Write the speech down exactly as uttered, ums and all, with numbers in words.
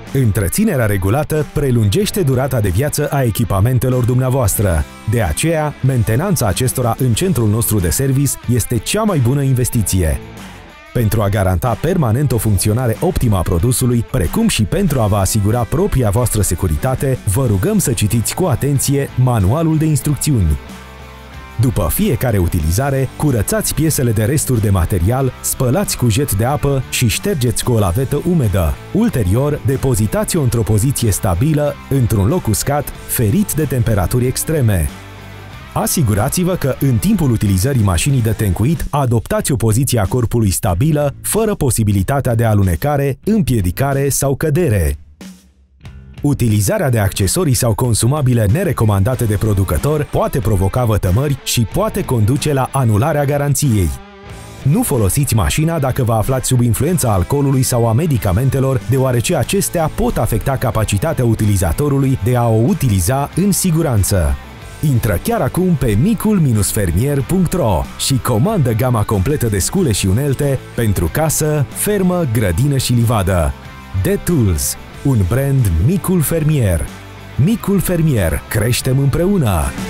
Întreținerea regulată prelungește durata de viață a echipamentelor dumneavoastră. De aceea, mentenanța acestora în centrul nostru de service este cea mai bună investiție. Pentru a garanta permanent o funcționare optimă a produsului, precum și pentru a vă asigura propria voastră securitate, vă rugăm să citiți cu atenție manualul de instrucțiuni. După fiecare utilizare, curățați piesele de resturi de material, spălați cu jet de apă și ștergeți cu o lavetă umedă. Ulterior, depozitați-o într-o poziție stabilă, într-un loc uscat, ferit de temperaturi extreme. Asigurați-vă că în timpul utilizării mașinii de tencuit adoptați o poziție a corpului stabilă, fără posibilitatea de alunecare, împiedicare sau cădere. Utilizarea de accesorii sau consumabile nerecomandate de producător poate provoca vătămări și poate conduce la anularea garanției. Nu folosiți mașina dacă vă aflați sub influența alcoolului sau a medicamentelor, deoarece acestea pot afecta capacitatea utilizatorului de a o utiliza în siguranță. Intră chiar acum pe micul fermier punct ro și comandă gama completă de scule și unelte pentru casă, fermă, grădină și livadă. DeTools, un brand Micul Fermier. Micul Fermier, creștem împreună!